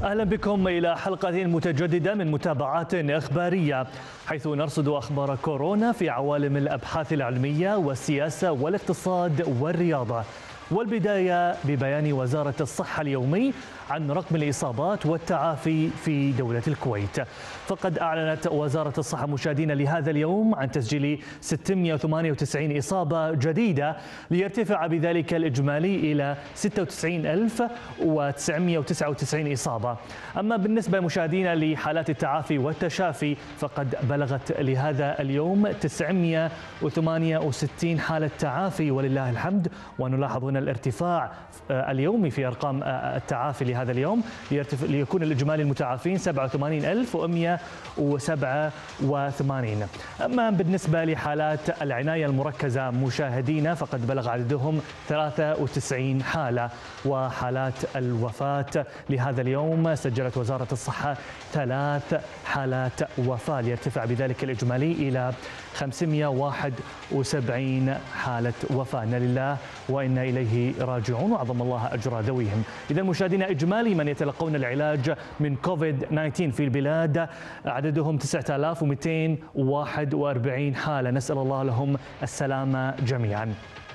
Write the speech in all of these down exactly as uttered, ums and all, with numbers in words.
أهلا بكم إلى حلقة متجددة من متابعات إخبارية، حيث نرصد أخبار كورونا في عوالم الأبحاث العلمية والسياسة والاقتصاد والرياضة. والبداية ببيان وزارة الصحة اليومي عن رقم الإصابات والتعافي في دولة الكويت. فقد أعلنت وزارة الصحة مشاهدينا لهذا اليوم عن تسجيل ستمئة وثمانية وتسعين إصابة جديدة، ليرتفع بذلك الإجمالي إلى ستة وتسعين ألف وتسعمئة وتسعة وتسعين إصابة. أما بالنسبة مشاهدينا لحالات التعافي والتشافي فقد بلغت لهذا اليوم تسعمئة وثمانية وستين حالة تعافي ولله الحمد. ونلاحظ هنا الارتفاع اليومي في أرقام التعافي لهذا اليوم، ليكون الإجمالي المتعافين سبعة وثمانين ألف ومئة وسبعة وثمانين. أما بالنسبة لحالات العناية المركزة مشاهدينا فقد بلغ عددهم ثلاثة وتسعين حالة. وحالات الوفاة لهذا اليوم سجلت وزارة الصحة ثلاث حالات وفاة، ليرتفع بذلك الإجمالي إلى خمسمئة وواحد وسبعين حالة وفاة. إنا لله وإنا إليه راجعون، وعظم الله أجر ذويهم. إذا مشاهدينا إجمالي من يتلقون العلاج من كوفيد تسعة عشر في البلاد عددهم تسعة آلاف ومئتين وواحد وأربعين حالة، نسأل الله لهم السلامة جميعا.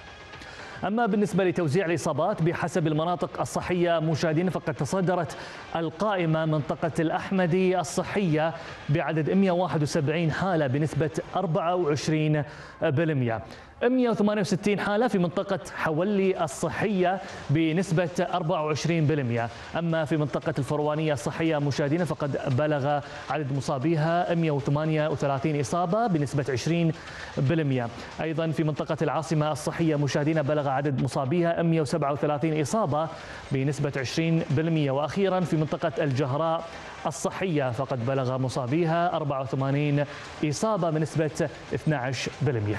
أما بالنسبة لتوزيع الإصابات بحسب المناطق الصحية مشاهدين فقد تصدرت القائمة منطقة الأحمدي الصحية بعدد مئة وواحد وسبعين حالة بنسبة أربعة وعشرين بالمئة. مئة وثمانية وستين حالة في منطقة حولي الصحية بنسبة أربعة وعشرين بالمئة. أما في منطقة الفروانية الصحية مشاهدين فقد بلغ عدد مصابيها مئة وثمانية وثلاثين إصابة بنسبة عشرين بالمئة. أيضا في منطقة العاصمة الصحية مشاهدين بلغ عدد مصابيها مئة وسبعة وثلاثين إصابة بنسبة عشرين بالمئة. وأخيرا في منطقة الجهراء الصحية فقد بلغ مصابيها أربعة وثمانين إصابة بنسبة اثني عشر بالمئة.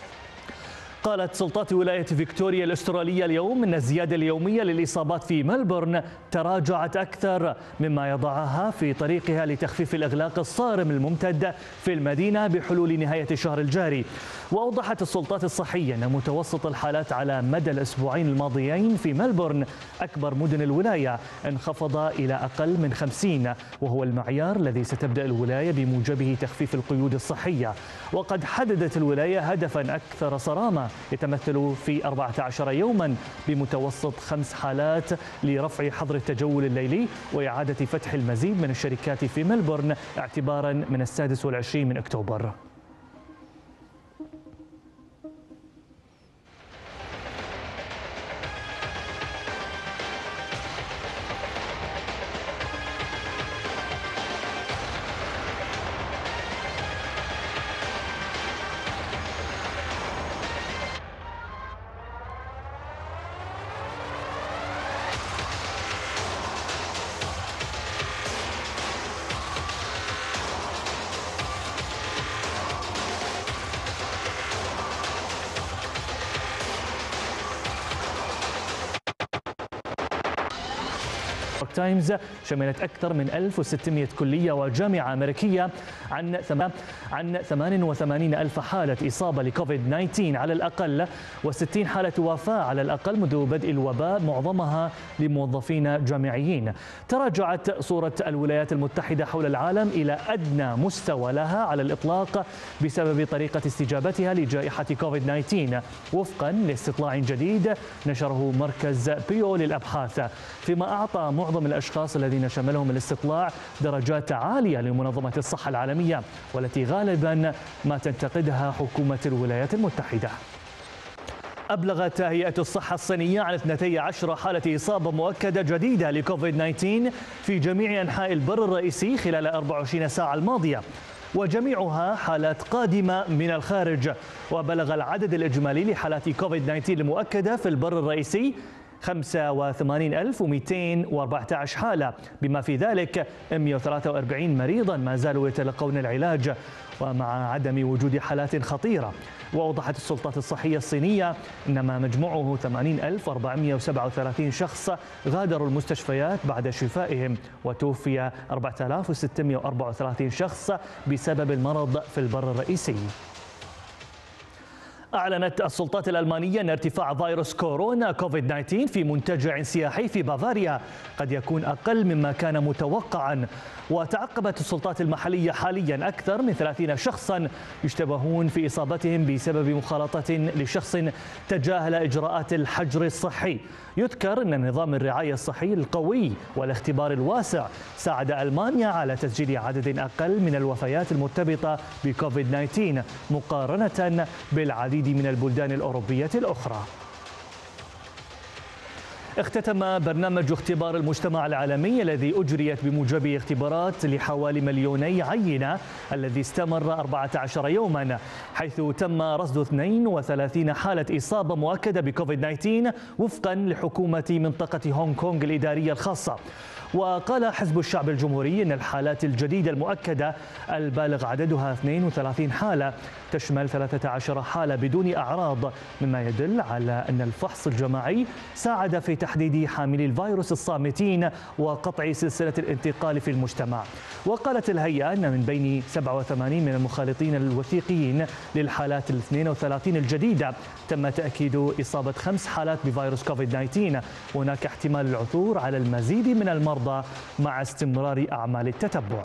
قالت سلطات ولاية فيكتوريا الأسترالية اليوم أن الزيادة اليومية للإصابات في ملبورن تراجعت أكثر، مما يضعها في طريقها لتخفيف الإغلاق الصارم الممتد في المدينة بحلول نهاية الشهر الجاري. وأوضحت السلطات الصحية أن متوسط الحالات على مدى الأسبوعين الماضيين في ملبورن أكبر مدن الولاية انخفض إلى أقل من خمسين، وهو المعيار الذي ستبدأ الولاية بموجبه تخفيف القيود الصحية. وقد حددت الولاية هدفا أكثر صرامة يتمثل في أربعة عشر يوما بمتوسط خمس حالات لرفع حظر التجول الليلي وإعادة فتح المزيد من الشركات في ملبورن اعتبارا من السادس والعشرين من أكتوبر. تايمز شملت أكثر من ألف وستمئة كلية وجامعة أمريكية عن عن ثمانية وثمانين ألف حالة إصابة لكوفيد تسعة عشر على الأقل، وستين حالة وفاة على الأقل منذ بدء الوباء، معظمها لموظفين جامعيين. تراجعت صورة الولايات المتحدة حول العالم إلى أدنى مستوى لها على الإطلاق بسبب طريقة استجابتها لجائحة كوفيد تسعة عشر وفقا لاستطلاع جديد نشره مركز بيو للأبحاث، فيما أعطى معظم الأشخاص الذين شملهم الاستطلاع درجات عالية لمنظمة الصحة العالمية، والتي غالبا ما تنتقدها حكومة الولايات المتحدة. أبلغت هيئة الصحة الصينية عن اثنتي عشرة حالة إصابة مؤكدة جديدة لكوفيد تسعة عشر في جميع أنحاء البر الرئيسي خلال أربع وعشرين ساعة الماضية، وجميعها حالات قادمة من الخارج. وبلغ العدد الإجمالي لحالات كوفيد تسعة عشر المؤكدة في البر الرئيسي خمسة وثمانين ألف ومئتين وأربعة عشر حالة، بما في ذلك مئة وثلاثة وأربعين مريضا ما زالوا يتلقون العلاج ومع عدم وجود حالات خطيرة. وأوضحت السلطات الصحية الصينية أن ما مجموعه ثمانين ألف وأربعمئة وسبعة وثلاثين شخص غادروا المستشفيات بعد شفائهم، وتوفي أربعة آلاف وستمئة وأربعة وثلاثين شخص بسبب المرض في البر الرئيسي. أعلنت السلطات الألمانية أن ارتفاع فيروس كورونا كوفيد تسعة عشر في منتجع سياحي في بافاريا قد يكون أقل مما كان متوقعا. وتعقبت السلطات المحلية حاليا أكثر من ثلاثين شخصا يشتبهون في إصابتهم بسبب مخالطة لشخص تجاهل إجراءات الحجر الصحي. يذكر أن نظام الرعاية الصحية القوي والاختبار الواسع ساعد ألمانيا على تسجيل عدد أقل من الوفيات المرتبطة بكوفيد تسعة عشر مقارنة بالعديد من البلدان الأوروبية الأخرى. اختتم برنامج اختبار المجتمع العالمي الذي أجريت بموجبه اختبارات لحوالي مليوني عينة الذي استمر أربعة عشر يوما، حيث تم رصد اثنين وثلاثين حالة إصابة مؤكدة بكوفيد تسعة عشر وفقا لحكومة منطقة هونغ كونغ الإدارية الخاصة. وقال حزب الشعب الجمهوري أن الحالات الجديدة المؤكدة البالغ عددها اثنين وثلاثين حالة تشمل ثلاثة عشر حالة بدون أعراض، مما يدل على أن الفحص الجماعي ساعد في تحديد حاملي الفيروس الصامتين وقطع سلسلة الانتقال في المجتمع. وقالت الهيئة أن من بين سبعة وثمانين من المخالطين الوثيقيين للحالات الاثنين وثلاثين الجديدة تم تأكيد إصابة خمس حالات بفيروس كوفيد تسعة عشر. هناك احتمال العثور على المزيد من المرضى مع استمرار أعمال التتبع.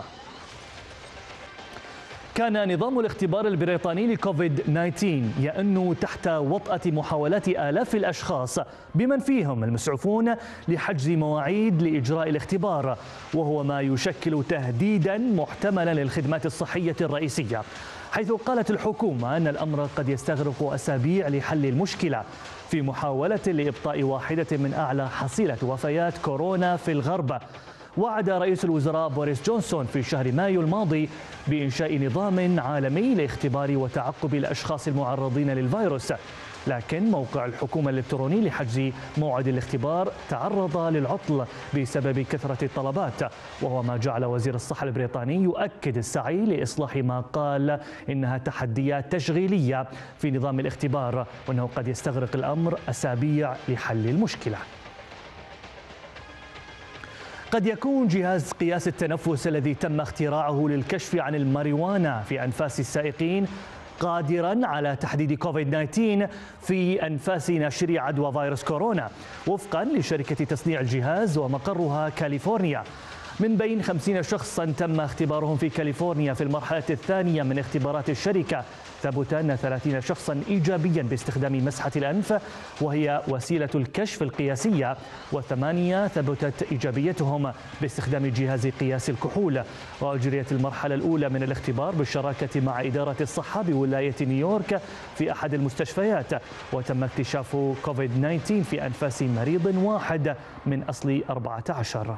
كان نظام الاختبار البريطاني لكوفيد تسعة عشر يأن تحت وطأة محاولات آلاف الأشخاص بمن فيهم المسعوفون لحجز مواعيد لإجراء الاختبار، وهو ما يشكل تهديدا محتملا للخدمات الصحية الرئيسية، حيث قالت الحكومة أن الأمر قد يستغرق أسابيع لحل المشكلة في محاولة لإبطاء واحدة من أعلى حصيلة وفيات كورونا في الغرب. وعد رئيس الوزراء بوريس جونسون في شهر مايو الماضي بإنشاء نظام عالمي لاختبار وتعقب الأشخاص المعرضين للفيروس، لكن موقع الحكومة الإلكتروني لحجز موعد الاختبار تعرض للعطل بسبب كثرة الطلبات، وهو ما جعل وزير الصحة البريطاني يؤكد السعي لإصلاح ما قال إنها تحديات تشغيلية في نظام الاختبار، وأنه قد يستغرق الأمر أسابيع لحل المشكلة. قد يكون جهاز قياس التنفس الذي تم اختراعه للكشف عن الماريجوانا في أنفاس السائقين قادرا على تحديد كوفيد تسعة عشر في أنفاس ناشري عدوى فيروس كورونا، وفقا لشركة تصنيع الجهاز ومقرها كاليفورنيا. من بين خمسين شخصا تم اختبارهم في كاليفورنيا في المرحلة الثانية من اختبارات الشركة، ثبت أن ثلاثين شخصا إيجابيا باستخدام مسحة الأنف وهي وسيلة الكشف القياسية، وثمانية ثبتت إيجابيتهم باستخدام جهاز قياس الكحول. وأجريت المرحلة الأولى من الاختبار بالشراكة مع إدارة الصحة بولاية نيويورك في أحد المستشفيات، وتم اكتشاف كوفيد تسعة عشر في أنفاس مريض واحد من أصل أربعة عشر.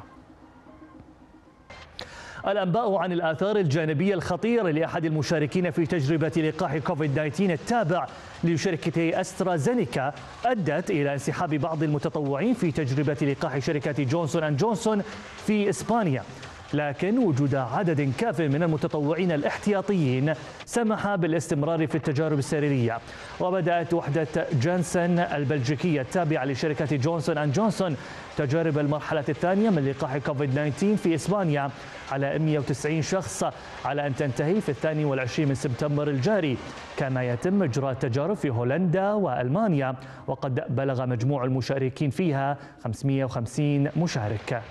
الأنباء عن الآثار الجانبية الخطيرة لأحد المشاركين في تجربة لقاح كوفيد تسعة عشر التابع لشركة أسترازينيكا أدت إلى انسحاب بعض المتطوعين في تجربة لقاح شركة جونسون أند جونسون في إسبانيا، لكن وجود عدد كاف من المتطوعين الاحتياطيين سمح بالاستمرار في التجارب السريرية. وبدأت وحدة جانسن البلجيكية التابعة لشركة جونسون أند جونسون تجارب المرحلة الثانية من لقاح كوفيد تسعة عشر في إسبانيا على مئة وتسعين شخص على أن تنتهي في الثاني والعشرين من سبتمبر الجاري، كما يتم إجراء التجارب في هولندا وألمانيا، وقد بلغ مجموع المشاركين فيها خمسمئة وخمسين مشارك.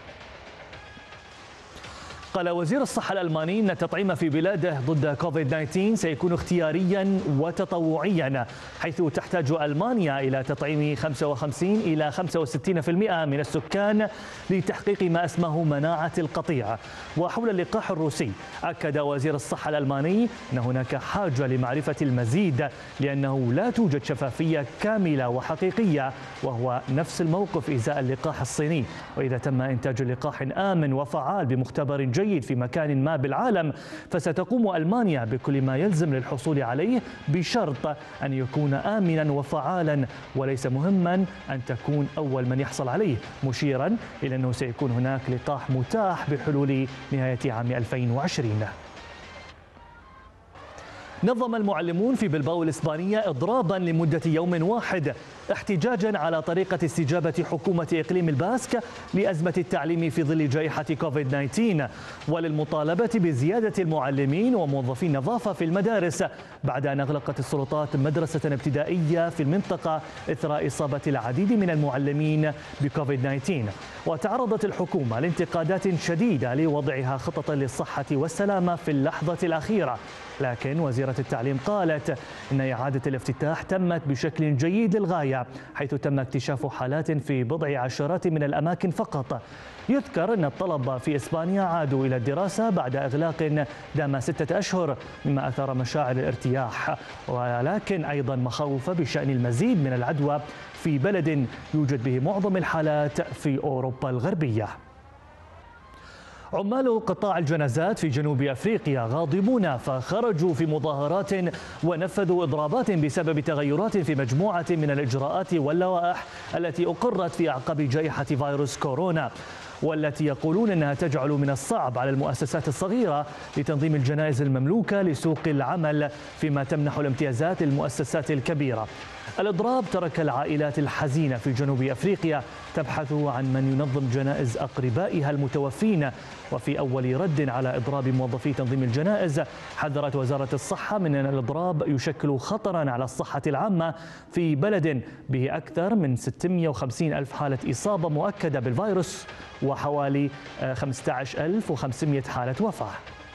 قال وزير الصحة الألماني أن التطعيم في بلاده ضد كوفيد تسعة عشر سيكون اختياريا وتطوعيا، حيث تحتاج ألمانيا إلى تطعيم خمسة وخمسين إلى خمسة وستين بالمئة من السكان لتحقيق ما اسمه مناعة القطيع. وحول اللقاح الروسي أكد وزير الصحة الألماني أن هناك حاجة لمعرفة المزيد، لأنه لا توجد شفافية كاملة وحقيقية، وهو نفس الموقف إزاء اللقاح الصيني. وإذا تم إنتاج لقاح آمن وفعال بمختبر جيد في مكان ما بالعالم فستقوم ألمانيا بكل ما يلزم للحصول عليه، بشرط أن يكون آمنا وفعالا، وليس مهما أن تكون أول من يحصل عليه، مشيرا إلى أنه سيكون هناك لقاح متاح بحلول نهاية عام ألفين وعشرين. نظم المعلمون في بلباو الإسبانية إضرابا لمدة يوم واحد احتجاجا على طريقة استجابة حكومة إقليم الباسك لأزمة التعليم في ظل جائحة كوفيد تسعة عشر، وللمطالبة بزيادة المعلمين وموظفي النظافة في المدارس بعد أن أغلقت السلطات مدرسة ابتدائية في المنطقة إثر إصابة العديد من المعلمين بكوفيد تسعة عشر. وتعرضت الحكومة لانتقادات شديدة لوضعها خططا للصحة والسلامة في اللحظة الأخيرة، لكن وزيرة التعليم قالت إن إعادة الافتتاح تمت بشكل جيد للغاية، حيث تم اكتشاف حالات في بضع عشرات من الأماكن فقط. يذكر أن الطلبة في إسبانيا عادوا إلى الدراسة بعد إغلاق دام ستة أشهر، مما أثار مشاعر الارتياح، ولكن أيضا مخاوف بشأن المزيد من العدوى في بلد يوجد به معظم الحالات في أوروبا الغربية. عمال قطاع الجنازات في جنوب أفريقيا غاضبون فخرجوا في مظاهرات ونفذوا إضرابات بسبب تغيرات في مجموعة من الإجراءات واللوائح التي أقرت في أعقاب جائحة فيروس كورونا، والتي يقولون أنها تجعل من الصعب على المؤسسات الصغيرة لتنظيم الجنائز المملوكة لسوق العمل، فيما تمنح الامتيازات للمؤسسات الكبيرة. الإضراب ترك العائلات الحزينة في جنوب أفريقيا تبحث عن من ينظم جنائز أقربائها المتوفين. وفي أول رد على إضراب موظفي تنظيم الجنائز، حذرت وزارة الصحة من أن الإضراب يشكل خطرا على الصحة العامة في بلد به أكثر من ستمئة وخمسين ألف حالة إصابة مؤكدة بالفيروس وحوالي خمسة عشر ألف وخمسمئة حالة وفاة.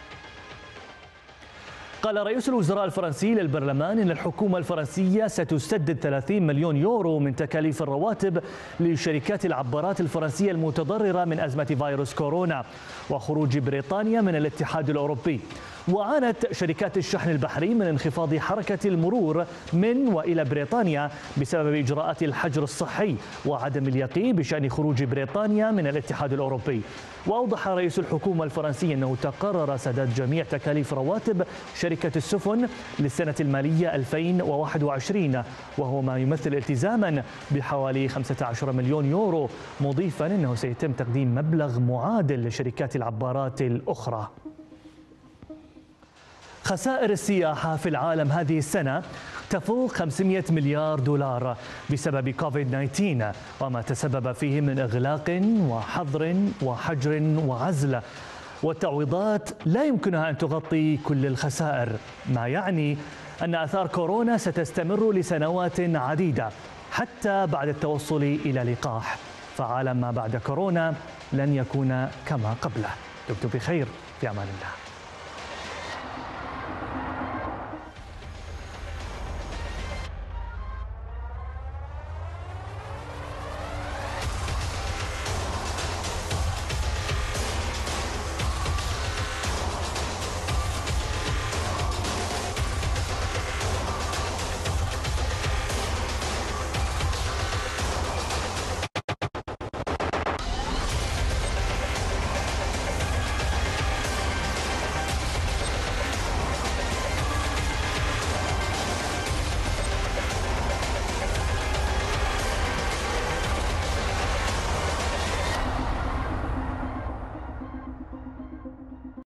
قال رئيس الوزراء الفرنسي للبرلمان إن الحكومة الفرنسية ستسدد ثلاثين مليون يورو من تكاليف الرواتب لشركات العبارات الفرنسية المتضررة من أزمة فيروس كورونا وخروج بريطانيا من الاتحاد الأوروبي. وعانت شركات الشحن البحري من انخفاض حركة المرور من وإلى بريطانيا بسبب إجراءات الحجر الصحي وعدم اليقين بشأن خروج بريطانيا من الاتحاد الأوروبي. وأوضح رئيس الحكومة الفرنسية أنه تقرر سداد جميع تكاليف رواتب شركة السفن للسنة المالية ألفين وواحد وعشرين، وهو ما يمثل التزاما بحوالي خمسة عشر مليون يورو، مضيفا أنه سيتم تقديم مبلغ معادل لشركات العبارات الأخرى. خسائر السياحة في العالم هذه السنة تفوق خمسمئة مليار دولار بسبب كوفيد تسعة عشر، وما تسبب فيه من إغلاق وحظر وحجر وعزل، والتعويضات لا يمكنها أن تغطي كل الخسائر، ما يعني أن آثار كورونا ستستمر لسنوات عديدة حتى بعد التوصل إلى لقاح، فعالم ما بعد كورونا لن يكون كما قبله. دمتم بخير، في أمان الله.